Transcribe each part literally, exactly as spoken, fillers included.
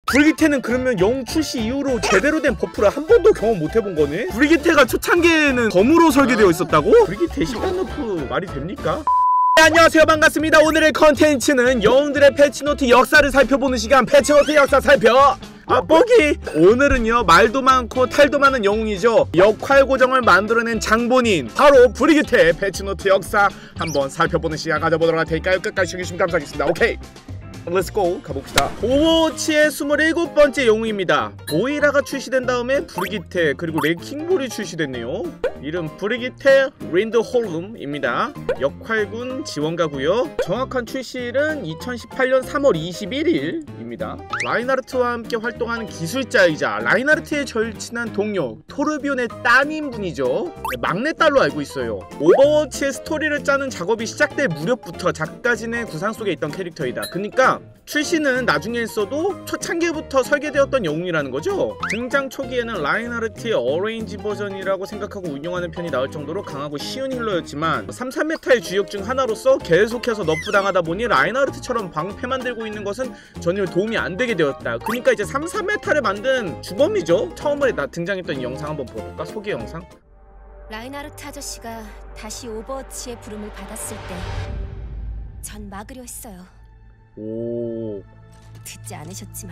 브리기테는 그러면 영 출시 이후로 제대로 된 버프를 한 번도 경험 못 해본 거네? 브리기테가 초창기에는 검으로 설계되어 있었다고? 브리기테 십 단 너프 말이 됩니까? 네, 안녕하세요, 반갑습니다. 오늘의 컨텐츠는 영웅들의 패치노트 역사를 살펴보는 시간, 패치노트 역사 살펴 아 뽀기! 오늘은요, 말도 많고 탈도 많은 영웅이죠. 역할 고정을 만들어낸 장본인 바로 브리기테의 패치노트 역사 한번 살펴보는 시간 가져보도록 할 테니까요, 끝까지 시청해주시면 감사하겠습니다. 오케이, 렛츠고 가봅시다. 오버워치의 스물일곱 번째 영웅입니다. 모이라가 출시된 다음에 브리기테 그리고 레킹볼이 출시됐네요. 이름 브리기테 린드홀름입니다. 역할군 지원가고요. 정확한 출시일은 이천십팔 년 삼월 이십일일입니다. 라인하르트와 함께 활동하는 기술자이자 라인하르트의 절친한 동료 토르비온의 따님 분이죠. 막내딸로 알고 있어요. 오버워치의 스토리를 짜는 작업이 시작될 무렵부터 작가진의 구상 속에 있던 캐릭터이다. 그러니까 출시는 나중에 했어도 초창기부터 설계되었던 영웅이라는 거죠. 등장 초기에는 라인하르트의 어레인지 버전이라고 생각하고 운영하는 편이 나올 정도로 강하고 쉬운 힐러였지만 삼, 삼 메타의 주역 중 하나로서 계속해서 너프당하다 보니 라인하르트처럼 방패만 들고 있는 것은 전혀 도움이 안 되게 되었다. 그러니까 이제 삼, 삼 메타를 만든 주범이죠. 처음에 나 등장했던 영상 한번 볼까? 소개 영상. 라인하르트 아저씨가 다시 오버워치의 부름을 받았을 때 전 막으려 했어요. 오... 듣지 않으셨지만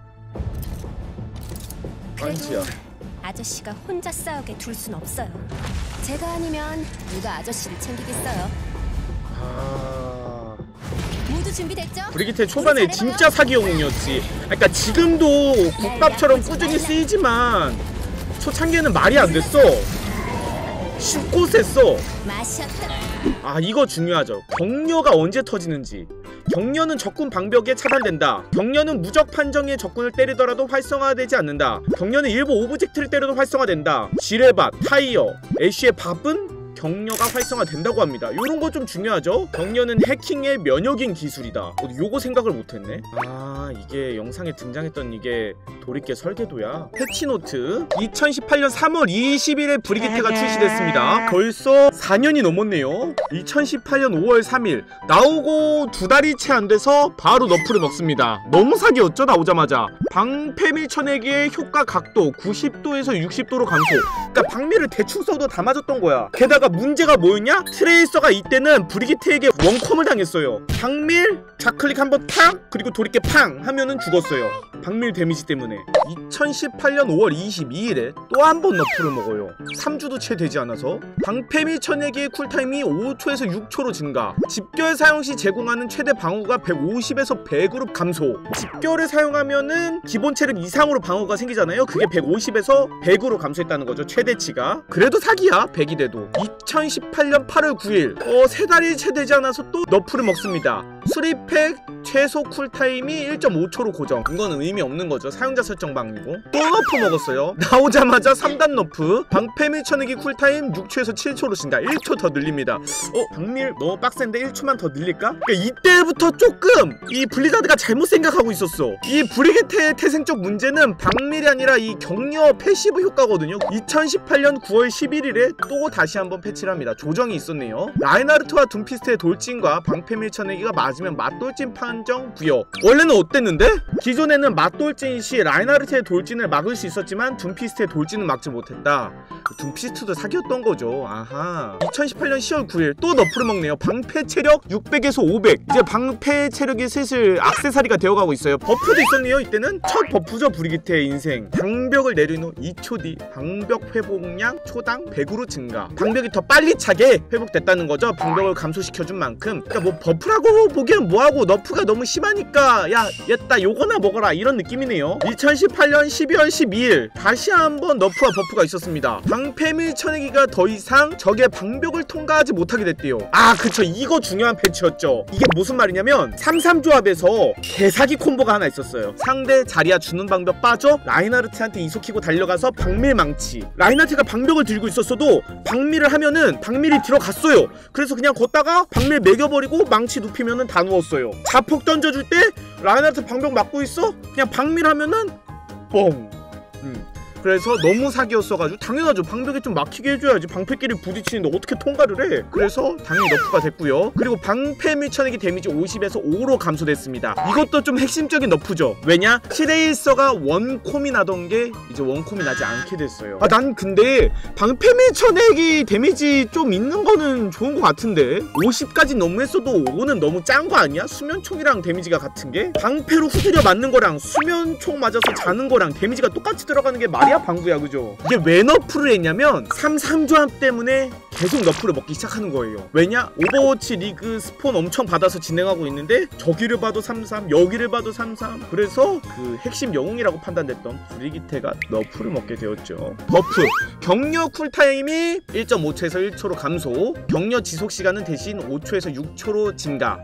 아니지야. 그래도 아저씨가 혼자 싸우게 둘 순 없어요. 제가 아니면 누가 아저씨를 챙기겠어요. 아... 모두 준비됐죠? 브리기테 초반에 진짜 사기 영웅이었지. 그러니까 지금도 국밥처럼 꾸준히 쓰이지만 초창기에는 말이 안 됐어. 쉽고 셌어. 마셨다. 아, 이거 중요하죠. 격려가 언제 터지는지. 격려는 적군 방벽에 차단된다. 격려는 무적 판정의 적군을 때리더라도 활성화되지 않는다. 격려는 일부 오브젝트를 때려도 활성화된다. 지뢰밭, 타이어, 애쉬의 밥은 격려가 활성화된다고 합니다. 요런 거 좀 중요하죠? 격려는 해킹의 면역인 기술이다. 어, 요거 생각을 못했네. 아, 이게 영상에 등장했던 이게 도리깨 설계도야. 패치노트 이천십팔 년 삼월 이십일에 브리기테가 출시됐습니다. 벌써 사 년이 넘었네요. 이천십팔 년 오월 삼일 나오고 두 달이 채 안 돼서 바로 너프를 먹습니다. 너무 사기였죠, 나오자마자. 방패 밀쳐내기의 효과 각도 구십 도에서 육십 도로 감소. 그러니까 방미를 대충 써도 다 맞았던 거야. 게다가 문제가 뭐였냐? 트레이서가 이때는 브리기테에게 원컴을 당했어요. 방밀 좌클릭 한번 탁, 그리고 도리깨 팡 하면은 죽었어요. 방밀 데미지 때문에. 이천십팔 년 오월 이십이일에 또 한 번 너프를 먹어요. 삼 주도 채 되지 않아서. 방패 밀쳐내기의 쿨타임이 오 초에서 육 초로 증가. 집결 사용 시 제공하는 최대 방어가 백오십에서 백으로 감소. 집결을 사용하면은 기본 체력 이상으로 방어가 생기잖아요. 그게 백오십에서 백으로 감소했다는 거죠, 최대치가. 그래도 사기야, 백이 돼도. 이천십팔 년 팔월 구일 어, 세 달이 채 되지 않아서 또 너프를 먹습니다. 수리팩 최소 쿨타임이 일 점 오 초로 고정. 이건 의미 없는 거죠. 사용자 설정 방이고. 또 너프 먹었어요. 나오자마자 삼 단 너프. 방패 밀쳐내기 쿨타임 육 초에서 칠 초로 증가. 일 초 더 늘립니다. 어? 방밀 너무 빡센데 일 초만 더 늘릴까? 그러니까 이때부터 조금 이 블리자드가 잘못 생각하고 있었어. 이 브리기테의 태생적 문제는 방밀이 아니라 이 격려 패시브 효과거든요. 이천십팔 년 구월 십일일에 또 다시 한번 패치를 합니다. 조정이 있었네요. 라인하르트와 둠피스트의 돌진과 방패 밀쳐내기가 맞으면 맞돌진 판정 부여. 원래는 어땠는데? 기존에는 맞돌진 시 라인하르트의 돌진을 막을 수 있었지만 둠피스트의 돌진은 막지 못했다. 둠피스트도 사기였던 거죠. 아하. 이천십팔 년 시월 구일 또 너프를 먹네요. 방패 체력 육백에서 오백. 이제 방패 체력이 슬슬 액세서리가 되어가고 있어요. 버프도 있었네요. 이때는 첫 버프죠, 브리기테의 인생. 방벽을 내린 후 이 초 뒤 방벽 회복량 초당 백으로 증가. 방벽이 더 빨리 차게 회복됐다는 거죠. 방벽을 감소시켜준 만큼. 그러니까 뭐 버프라고 보기엔 뭐하고 너프가 너무 심하니까 야, 얘따 요거나 먹어라 이런 느낌이네요. 이천십팔 년 십이월 십이일 다시 한번 너프와 버프가 있었습니다. 방패 밀쳐내기가 더 이상 적의 방벽을 통과하지 못하게 됐대요. 아, 그쵸, 이거 중요한 패치였죠. 이게 무슨 말이냐면 삼 삼 조합에서 개사기 콤보가 하나 있었어요. 상대 자리야 주는 방벽 빠져 라인하르트한테 이속키고 달려가서 방밀 망치. 라인하르트가 방벽을 들고 있었어도 방밀을 하면은 방밀이 들어갔어요. 그래서 그냥 걷다가 방밀 매겨버리고 망치 눕히면은 다 누웠어요. 자폭 던져줄 때 라인하르트 방벽 막고 있어? 그냥 방밀 하면은 뻥. 음. 그래서 너무 사기였어가지고 당연하죠. 방벽에 좀 막히게 해줘야지. 방패끼리 부딪히는데 어떻게 통과를 해. 그래서 당연히 너프가 됐고요. 그리고 방패 및 천액이 데미지 오십에서 오로 감소됐습니다. 이것도 좀 핵심적인 너프죠. 왜냐? 칠레일서가 원콤이 나던 게 이제 원콤이 나지 않게 됐어요. 아, 난 근데 방패 및 천액이 데미지 좀 있는 거는 좋은 거 같은데 오십까지 너무 했어도 오는 너무 짠 거 아니야? 수면총이랑 데미지가 같은 게? 방패로 후드려 맞는 거랑 수면총 맞아서 자는 거랑 데미지가 똑같이 들어가는 게 말이야 방구야, 그죠? 이게 왜 너프를 했냐면 삼삼 조합 때문에 계속 너프를 먹기 시작하는 거예요. 왜냐? 오버워치 리그 스폰 엄청 받아서 진행하고 있는데 저기를 봐도 삼삼, 여기를 봐도 삼삼. 그래서 그 핵심 영웅이라고 판단됐던 브리기테가 너프를 먹게 되었죠. 버프, 격려 쿨타임이 일 점 오 초에서 일 초로 감소, 격려 지속 시간은 대신 오 초에서 육 초로 증가.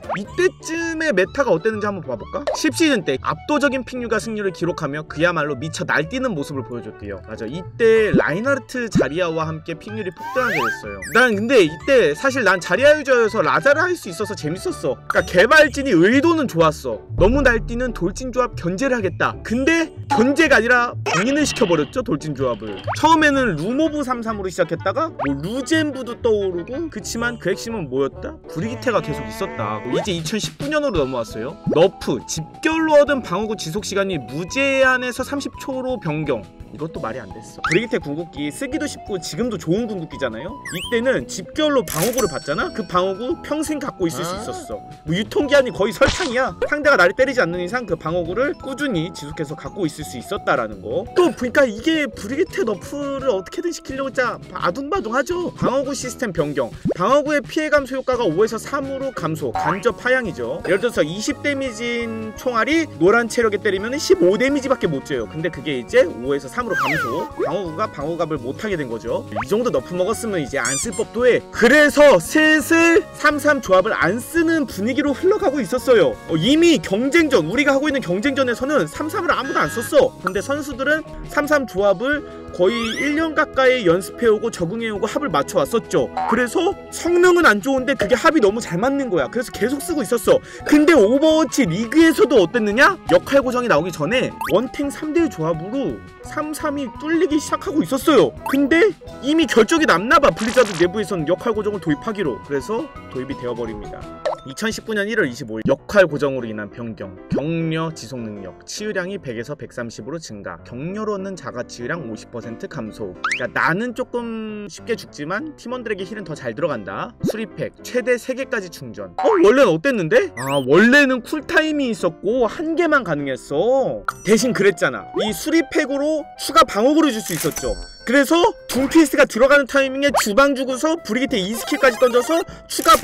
이때쯤에 메타가 어땠는지 한번 봐볼까? 십 시즌 때 압도적인 픽률과 승률을 기록하며 그야말로 미쳐 날뛰는 모습을 보여줬대요. 맞아, 이때 라인하르트 자리아와 함께 픽률이 폭등하게 됐어요. 난 근데 이때 사실 난 자리아 유저여서 라자를 할 수 있어서 재밌었어. 그러니까 개발진이 의도는 좋았어. 너무 날뛰는 돌진 조합 견제를 하겠다. 근데 견제가 아니라 봉인을 시켜버렸죠, 돌진 조합을. 처음에는 루모브 삼삼으로 시작했다가 뭐 루젠부도 떠오르고, 그치만 그 핵심은 뭐였다? 브리기테가 계속 있었다. 이제 이천십구 년으로 넘어왔어요. 너프, 집결로 얻은 방어구 지속시간이 무제한에서 삼십 초로 변경. 이것도 말이 안 됐어. 브리기테 궁극기 쓰기도 쉽고 지금도 좋은 궁극기잖아요. 이때는 집결로 방어구를 받잖아? 그 방어구 평생 갖고 있을 수 있었어. 뭐 유통기한이 거의 설탕이야. 상대가 나를 때리지 않는 이상 그 방어구를 꾸준히 지속해서 갖고 있을 수 있었다라는 거. 또 그러니까 이게 브리기테 너프를 어떻게든 시키려고 진짜 아둥바둥하죠. 방어구 시스템 변경, 방어구의 피해 감소 효과가 오에서 삼으로 감소, 간접 하향이죠. 예를 들어서 이십 데미지인 총알이 노란 체력에 때리면 십오 데미지밖에 못 줘요. 근데 그게 이제 오에서 삼으로 감소, 방어구가 방어갑을 못하게 된 거죠. 이 정도 너프 먹었으면 이제 안 쓸 법도 해. 그래서 슬슬 삼삼 조합을 안 쓰는 분위기로 흘러가고 있었어요. 어, 이미 경쟁전, 우리가 하고 있는 경쟁전에서는 삼삼을 아무도 안 썼어. 근데 선수들은 삼삼 조합을 거의 일 년 가까이 연습해오고 적응해오고 합을 맞춰왔었죠. 그래서 성능은 안 좋은데 그게 합이 너무 잘 맞는 거야. 그래서 계속 쓰고 있었어. 근데 오버워치 리그에서도 어땠느냐? 역할 고정이 나오기 전에 원탱 삼 대 조합으로 삼삼이 뚫리기 시작하고 있었어요. 근데 이미 결정이 났나봐. 블리자드 내부에서는 역할 고정을 도입하기로. 그래서 도입이 되어버립니다. 이천십구 년 일월 이십오일 역할 고정으로 인한 변경, 격려 지속 능력, 치유량이 백에서 백삼십으로 증가, 격려로 얻는 자가 치유량 오십 퍼센트 감소. 그러니까 나는 조금 쉽게 죽지만 팀원들에게 힐은 더 잘 들어간다. 수리팩, 최대 세 개까지 충전. 어? 원래는 어땠는데? 아, 원래는 쿨타임이 있었고 한 개만 가능했어. 대신 그랬잖아, 이 수리팩으로 추가 방어구를 줄 수 있었죠. 그래서 둠피스트가 들어가는 타이밍에 주방 주고서 브리기테 이 스킬까지 던져서 추가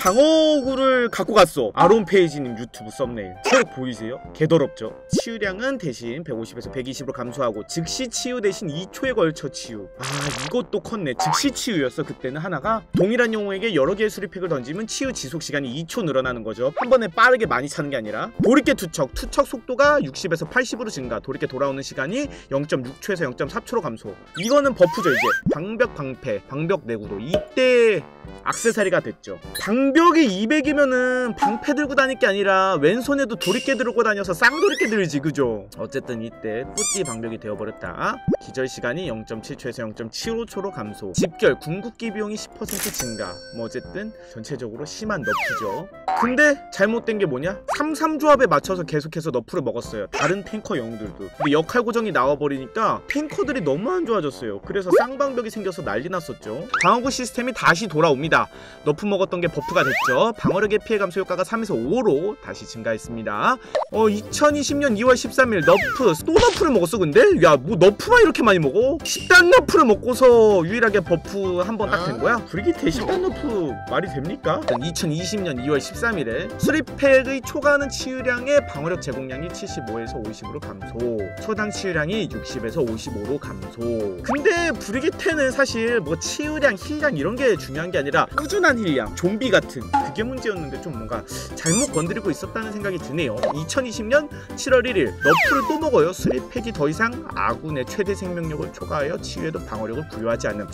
방어구를 갖고 갔어. 아론페이지님 유튜브 썸네일 체력 보이세요? 개더럽죠? 치유량은 대신 백오십에서 백이십으로 감소하고 즉시 치유 대신 이 초에 걸쳐 치유. 아, 이것도 컸네. 즉시 치유였어 그때는 하나가. 동일한 영웅에게 여러 개의 수리팩을 던지면 치유 지속 시간이 이 초 늘어나는 거죠. 한 번에 빠르게 많이 차는 게 아니라. 돌이켜 투척, 투척 속도가 육십에서 팔십으로 증가, 돌이켜 돌아오는 시간이 영 점 육 초에서 영 점 사 초로 감소. 이거는 버프죠. 이제 방벽 방패, 방벽 내구도 이때 액세서리가 됐죠. 방벽이 이백이면은 방패 들고 다닐 게 아니라 왼손에도 도리깨 들고 다녀서 쌍도리깨 들지, 그죠? 어쨌든 이때 뿌띠 방벽이 되어버렸다. 기절 시간이 영 점 칠 초에서 영 점 칠오 초로 감소, 집결 궁극기 비용이 십 퍼센트 증가. 뭐 어쨌든 전체적으로 심한 너프죠. 근데 잘못된 게 뭐냐? 삼삼 조합에 맞춰서 계속해서 너프를 먹었어요. 다른 탱커 영웅들도. 근데 역할 고정이 나와버리니까 탱커들이 너무 안 좋아졌어요. 그래서 쌍방벽이 생겨서 난리 났었죠. 방어구 시스템이 다시 돌아옵니다. 너프 먹었던 게 버프가 됐죠. 방어력의 피해 감소 효과가 삼에서 오로 다시 증가했습니다. 어, 이천이십 년 이월 십삼일 너프, 또 너프를 먹었어. 근데 야, 뭐 너프만 이렇게 많이 먹어? 십단 너프를 먹고서 유일하게 버프 한 번 딱 된 거야? 브리기테 십단 너프 말이 됩니까? 이천이십 년 이월 십삼일에 수리팩의 초과하는 치유량의 방어력 제공량이 칠십오에서 오십으로 감소, 초당 치유량이 육십에서 오십오로 감소. 근데 근데 브리기테는 사실 뭐 치유량, 힐량 이런 게 중요한 게 아니라 꾸준한 힐량, 좀비 같은 그게 문제였는데 좀 뭔가 잘못 건드리고 있었다는 생각이 드네요. 이천이십 년 칠월 일일 너프를 또 먹어요. 수리팩이 더 이상 아군의 최대 생명력을 초과하여 치유에도 방어력을 부여하지 않는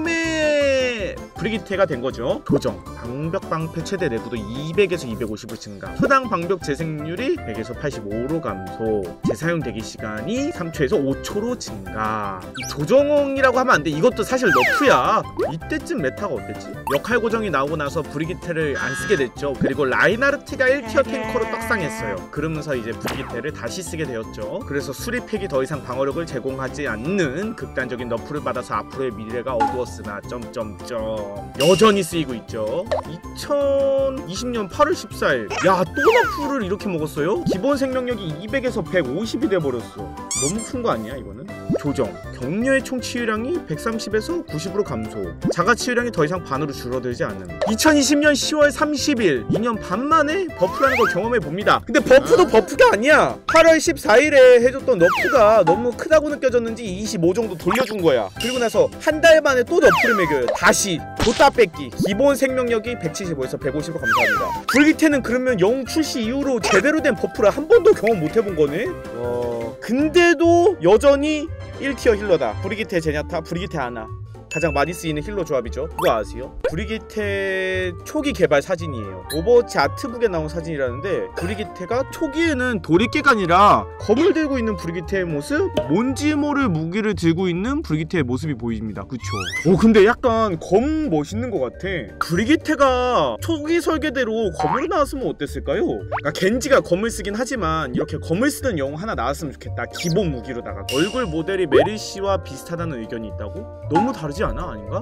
지금의 브리기테가 된 거죠. 도정, 방벽 방패 최대 내구도 이백에서 이백오십으로 증가, 소당 방벽 재생률이 백에서 팔십오로 감소, 재사용 대기 시간이 삼 초에서 오 초로 증가. 이 조정이라고 하면 안 돼. 이것도 사실 너프야. 이때쯤 메타가 어땠지? 역할 고정이 나오고 나서 브리기테를 안 쓰게 됐죠. 그리고 라인하르트가 일 티어 탱커로 떡상했어요. 그러면서 이제 브리기테를 다시 쓰게 되었죠. 그래서 수리팩이 더 이상 방어력을 제공하지 않는 극단적인 너프를 받아서 앞으로의 미래가 어두웠으나 점점점 여전히 쓰이고 있죠. 이천이십 년 팔월 십사일 야, 또 너프를 이렇게 먹었어요? 기본 생명력이 이백에서 백오십이 돼버렸어. 너무 큰 거 아니야 이거는? 조정, 격려의 총 치유량이 백삼십에서 구십으로 감소, 자가 치유량이 더 이상 반으로 줄어들지 않음. 이천이십 년 시월 삼십일, 이 년 반 만에 버프라는 걸 경험해봅니다. 근데 버프도 버프가 아니야. 팔월 십사일에 해줬던 너프가 너무 크다고 느껴졌는지 이십오 정도 돌려준 거야. 그리고 나서 한 달 만에 또 너프를 매겨요. 다시 줬다 뺏기. 기본 생명력이 백칠십오에서 백오십으로 감소합니다. 브리기테는 그러면 영 출시 이후로 제대로 된 버프를 한 번도 경험 못 해본 거네? 어... 근데도 여전히 일 티어 힐러다. 브리기테 제냐타, 브리기테 아나. 가장 많이 쓰이는 힐러 조합이죠. 그거 아세요? 브리기테 초기 개발 사진이에요. 오버워치 아트북에 나온 사진이라는데, 브리기테가 초기에는 도리깨가 아니라 검을 들고 있는 브리기테의 모습, 뭔지 모를 무기를 들고 있는 브리기테의 모습이 보입니다. 그쵸? 오, 근데 약간 검 멋있는 것 같아. 브리기테가 초기 설계대로 검으로 나왔으면 어땠을까요? 그러니까 겐지가 검을 쓰긴 하지만 이렇게 검을 쓰는 영웅 하나 나왔으면 좋겠다. 기본 무기로다가. 얼굴 모델이 메르시와 비슷하다는 의견이 있다고? 너무 다르지 않아? 아닌가?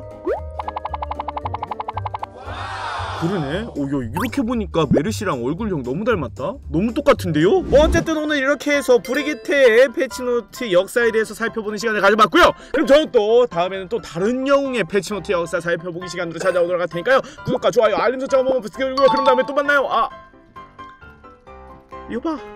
그러네. 오, 야, 이렇게 보니까 메르시랑 얼굴형 너무 닮았다? 너무 똑같은데요? 뭐 어쨌든 오늘 이렇게 해서 브리기테의 패치노트 역사에 대해서 살펴보는 시간을 가져봤고요. 그럼 저는 또 다음에는 또 다른 영웅의 패치노트 역사 살펴보기 시간으로 찾아오도록 할 테니까요. 구독과 좋아요, 알림 설정 한번 부탁드리고요. 그럼 다음에 또 만나요. 아, 이거 봐.